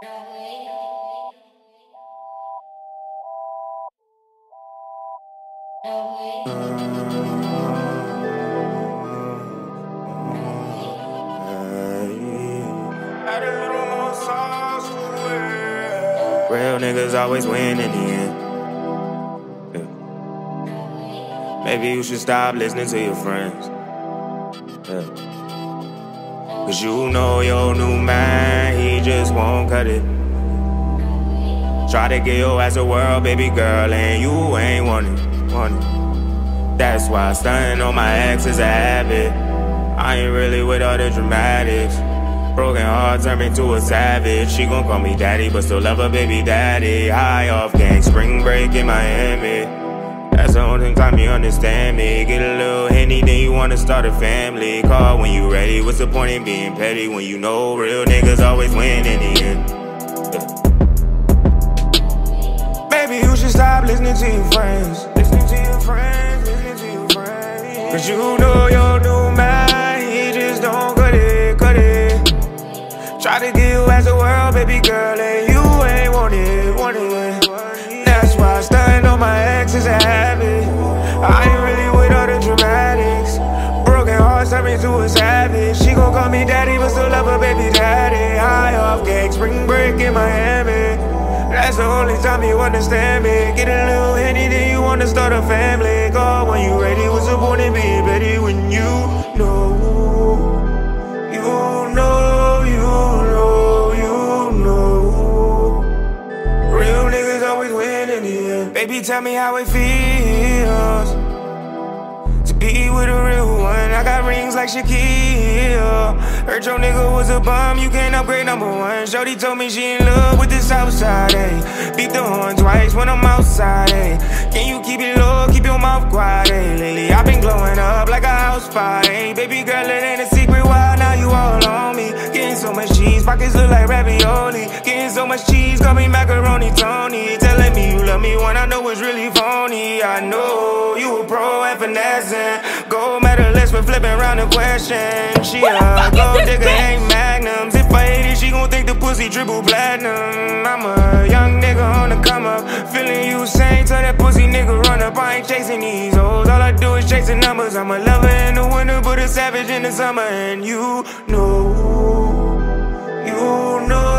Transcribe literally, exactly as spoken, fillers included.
Real niggas always win in the end. Yeah. Maybe you should stop listening to your friends. Yeah. Cause you know your new man, he just won't cut it. Try to get your ass a world, baby girl, and you ain't want it, want it. That's why stunting on my ex is a habit. I ain't really with all the dramatics. Broken heart turned me to a savage. She gon' call me daddy, but still love her baby daddy. High off gang, spring break in Miami. That's the only time you understand me. Get a little Henny, then you wanna start a family. Call when you ready, what's the point in being petty when you know real niggas always win in the end? Yeah. Maybe you should stop listening to your friends. Listening to your friends, listening to your friends. Cause you know your new man, he just don't cut it, cut it. Try to give you as a world, baby girl, and you ain't want it, want it. That's why stunting on my ex is a habit. I ain't really with all the dramatics. Broken hearts turn me to a savage. She gon' call me daddy, but still love her baby daddy. High off gang, spring break in Miami. That's the only time you understand me. Get a little Henny, then you wanna start a family. Call when you ready, what's the point in being petty when you know, you know. Baby, tell me how it feels to be with a real one. I got rings like Shaquille. Heard your nigga was a bum, you can't upgrade number one. Shorty told me she in love with the south side, ayy. Beat the horn twice when I'm outside, ayy. Can you keep it low, keep your mouth quiet, ayy. Lately I've been glowing up like a house fire, ayy. Baby girl, it ain't a secret why now you all on me. Getting so much cheese, pockets look like ravioli. Getting so much cheese, call me macaroni Tony. Telling me you love me when I know it's really phony. I know you a pro at finessing. Gold medalist for flipping around the question. She a gold digger, ain't magnums. If I hate it, she gon' think the pussy triple platinum. I'm a young nigga on the come up. Feeling you same, tell that pussy nigga run up. I ain't chasing these hoes, all I do is chasing numbers. I'm a lover in the winter, but a savage in the summer. And you know, you know